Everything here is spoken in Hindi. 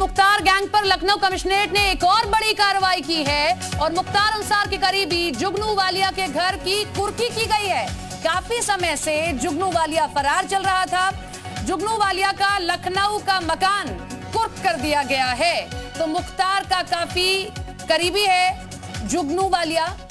मुख्तार गैंग पर लखनऊ कमिश्नरेट ने एक और बड़ी कार्रवाई की है और मुख्तार अंसार के करीबी जुगनू वालिया के घर की कुर्की की गई है। काफी समय से जुगनू वालिया फरार चल रहा था। जुगनू वालिया का लखनऊ का मकान कुर्क कर दिया गया है। तो मुख्तार का काफी करीबी है जुगनू वालिया।